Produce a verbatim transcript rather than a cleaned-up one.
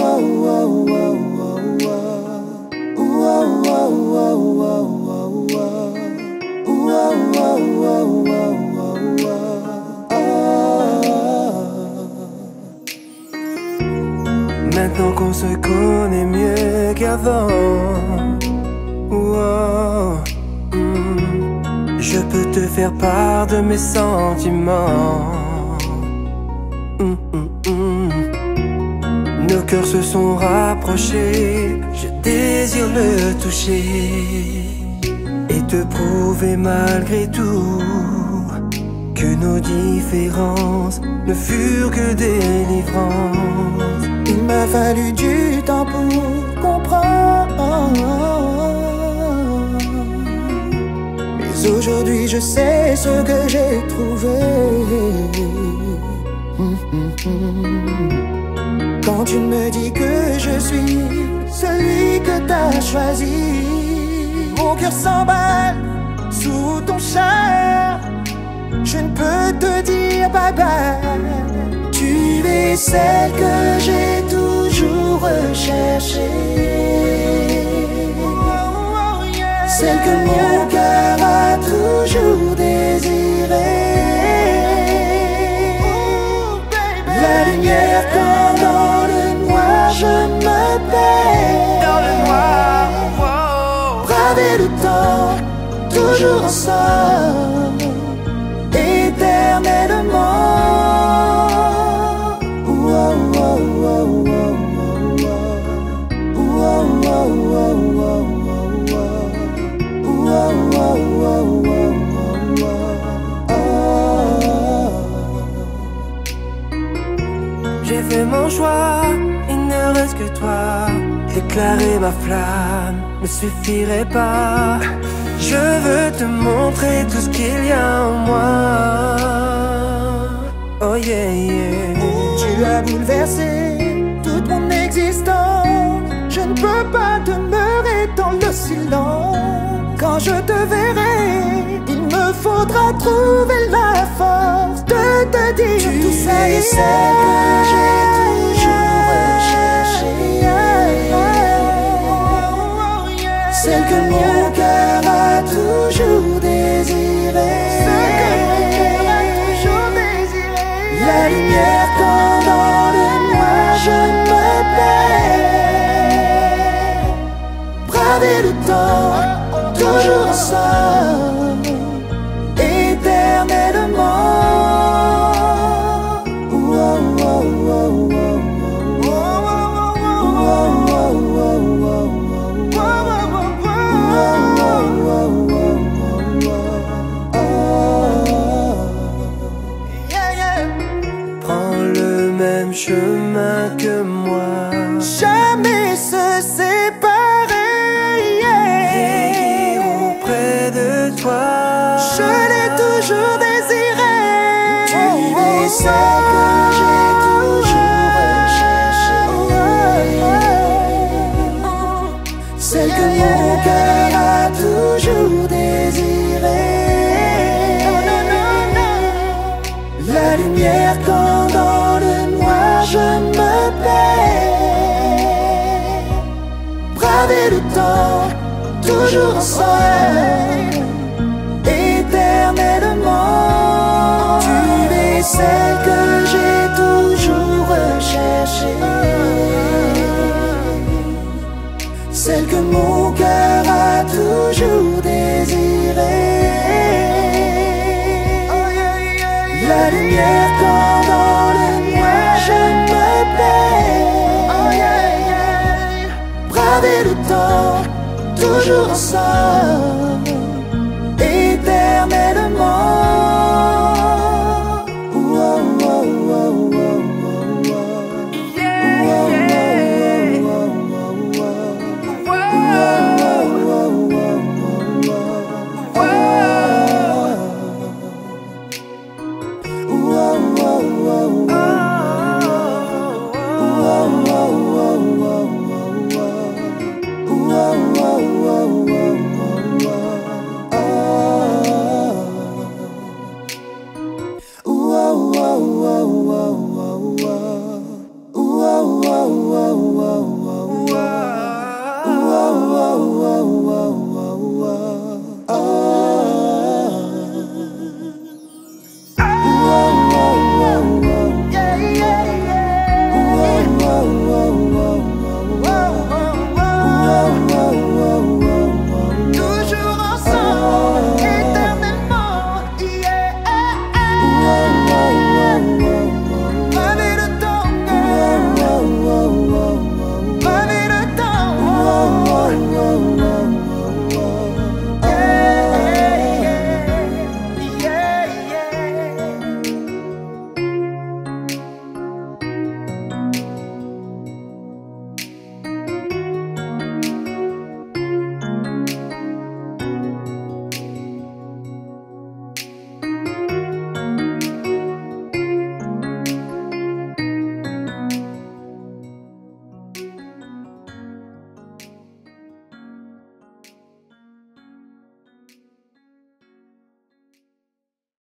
Maintenant qu'on se connaît mieux qu'avant, wow, mm, je peux te faire part de mes sentiments. mm, mm, mm. Nos cœurs se sont rapprochés, je désire le toucher et te prouver malgré tout que nos différences ne furent que des délivrances. Il m'a fallu du temps pour comprendre, mais aujourd'hui je sais ce que j'ai trouvé. Quand tu me dis que je suis celui que t'as choisi, mon cœur s'emballe sous ton charme. Je ne peux te dire bye bye. Tu es celle que j'ai toujours recherchée, celle que mon cœur a toujours désirée. La lumière quand dans le noir je me perds. Dans le noir, wow. Braver le temps, toujours ensemble, éternellement. J'ai fait mon choix, il ne reste que toi. Déclarer ma flamme ne suffirait pas. Je veux te montrer tout ce qu'il y a en moi. Oh yeah, yeah. Tu as bouleversé toute mon existence. Je ne peux pas demeurer dans le silence. Quand je te verrai, il me faudra trouver la force de te dire tu tout ça. es celle que j'ai toujours recherchée, celle que mon cœur a toujours désirée. La lumière quand dans le noir je me perds. Braver le temps, toujours ensemble, éternellement. Même chemin que moi, jamais se séparer, yeah. Auprès de toi, je l'ai toujours désiré. Tu es celle que j'ai toujours recherchée, celle que mon cœur a toujours désirée. La lumière quand dans le noir je me perds. Braver le temps, toujours ensemble, éternellement. Tu es celle que j'ai toujours recherchée, celle que mon cœur a toujours désirée. La lumière quand dans le noir je me perds. Oh yeah, yeah. Braver le temps, toujours ensemble.